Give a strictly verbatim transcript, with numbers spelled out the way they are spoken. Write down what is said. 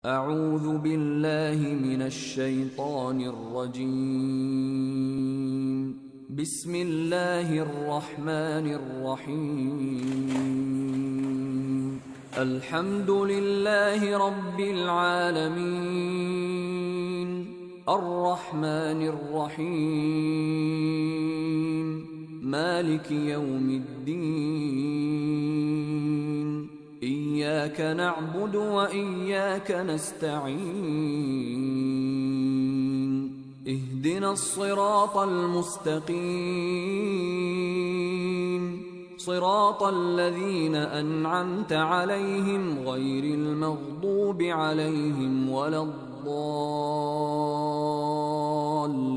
أعوذ بالله من الشيطان الرجيم. بسم الله الرحمن الرحيم. الحمد لله رب العالمين الرحمن الرحيم مالك يوم الدين إياك نعبد وإياك نستعين اهدنا الصراط المستقيم صراط الذين أنعمت عليهم غير المغضوب عليهم ولا الضالين.